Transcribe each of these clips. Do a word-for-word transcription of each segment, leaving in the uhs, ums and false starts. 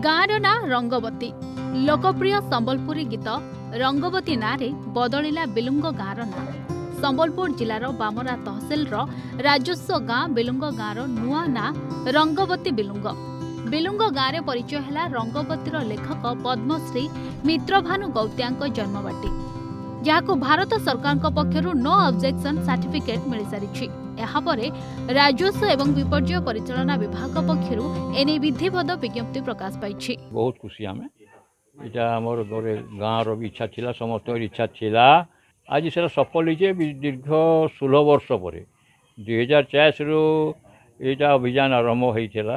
गाँवर ना रंगवती लोकप्रिय संबलपुरी गीत रंगवती ना रे बदलिला बिलुंग गाँवर ना। संबलपुर जिलार बामरा तहसिल राजस्व गाँ बिलुंग गाँवर नुआ ना रंगवती बिलुंग। बिलुंग गाँव में परिचय है रंगवतीर लेखक पद्मश्री मित्रभानु गौत्यांक जन्मबाटी, जहां भारत सरकार पक्षर नो ऑब्जेक्शन सर्टिफिकेट मिल सारी। यापर राजस्व एवं विपर्यय परिचालना विभाग पक्षर एने विधिवत विज्ञप्ति प्रकाश पाई। बहुत खुशी आम यहाँ आमर गोटे गाँव भी इच्छा थिला, समस्त इच्छा थिला। आज से सफल हो दीर्घ षोल वर्ष पर दुई हजार चार यहाँ अभियान आरंभ होता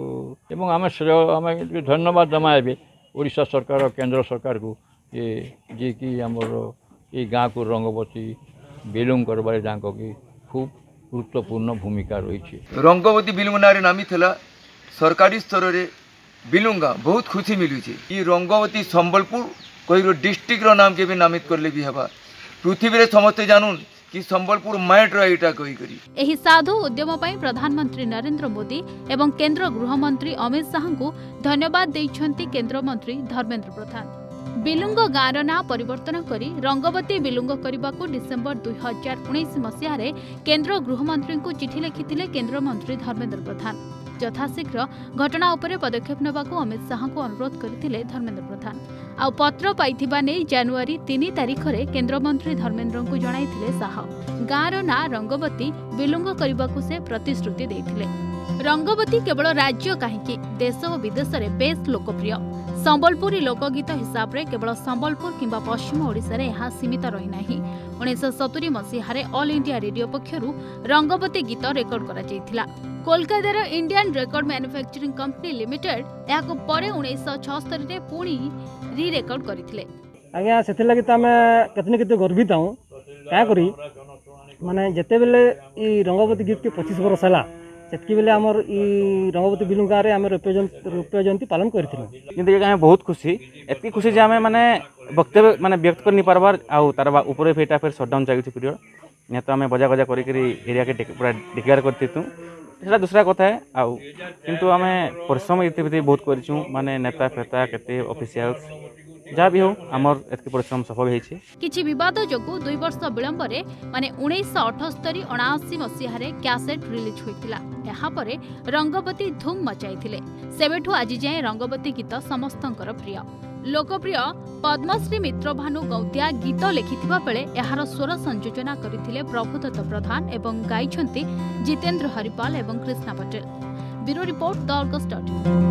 आम आम धन्यवाद दमा ओडिशा सरकार केंद्र सरकार को ये जी कि आमर ये गाँ को रंगवती बिलुंग करबार की खूब गुरुत्वपूर्ण भूमिका रही। रंगवती बिलुंग ना नामी थला सरकारी स्तर रे बिलुंगा बहुत खुशी मिलू। ये रंगवती संबलपुर कोई डिस्ट्रिक्ट रो नाम के भी नामित करले भी हवा। पृथ्वी रे समस्त जानून कि संबलपुर मैट रहा कही करी। एही साधु उद्यम पई प्रधानमंत्री नरेंद्र मोदी एवं केंद्र गृहमंत्री अमित शाह को धन्यवाद देइछंती केंद्र मंत्री धर्मेंद्र प्रधान। बिलुंग गाँवर ना परिवर्तन करी रंगवती बिलुंग करने डिसेम्बर दुई हजार उन्नीस मसीह केंद्र गृहमंत्री को चिठी लिखिथिले केंद्र मंत्री धर्मेंद्र प्रधान। यथाशीघ्र घटना उपरे पदक्षेप नेबाकू अमित शाह को अनुरोध करथिले धर्मेंद्र प्रधान। आ पत्र पाइथिबा नै जनवरी तीन तारिख रे केंद्र मंत्री धर्मेंद्र को जणाइथिले शाह। गाँवर ना रंगवती बिलुंग करने से प्रतिश्रुति देथिले। रंगवती केवल राज्य कहीं देश और विदेश में बेस लोकप्रिय संबलपुरी लोकगीत हिसाब से केवल संबलपुर किंबा पश्चिम ओडिशा रे यहाँ सीमित रही नहीं। उन्नीस सतुरी मसीह ऑल इंडिया रेडियो पक्षर रंगवती गीत रेकर्ड करा जायथिला। कोलकातार Indian record manufacturing company limited याको परे उन्नीस छहत्तर रे पुणी री रेकर्ड करथिले। आज्ञा सेति लागि त आमे केतने केते गर्वित हूं का करी माने जते बेले ई रंगवती गीत के पच्चीस वर्ष हला सेतकी बेले हमर ई रंगवती बिलुंग गाँव रे आमे रूपे जयंती पालन करथिलु। किंतु ये बहुत खुशी एतकी खुशी जे आमे माने वक्तव्य माने व्यक्त करनी पारबार आ तार ऊपर फेटा फिर शटडाउन चाहिए पीरियड या तो आमे बजा बजा करी करी एरिया के पूरा डिक्लेयर करथितु। सेटा दूसरा कथा है आउ किंतु आमे परिश्रम इति बहुत करिछु माने नेता फेता केते ऑफिशियल्स जहाँ भी हो आमर एतके परिश्रम सफल होइछि। किछि विवाद जोगु दुई वर्ष विलंब रे माने उन्नीस अठहत्तर अणाशी मसीह रे कैसेट रिलीज होइतिला। एहा परे रंगवती धूम मचाइथिले। सेबेठु आज जाए रंगवती गीत समस्तंकर प्रिय। लोकप्रिय पद्मश्री मित्रभानु गौत्या गीत लिखिथिबा बेले एहार स्वर संयोजना करथिले प्रभुदत्त प्रधान एवं गाइछंती जितेंद्र हरिपाल एवं Krishna Patel. Bureau report the Argus dot in.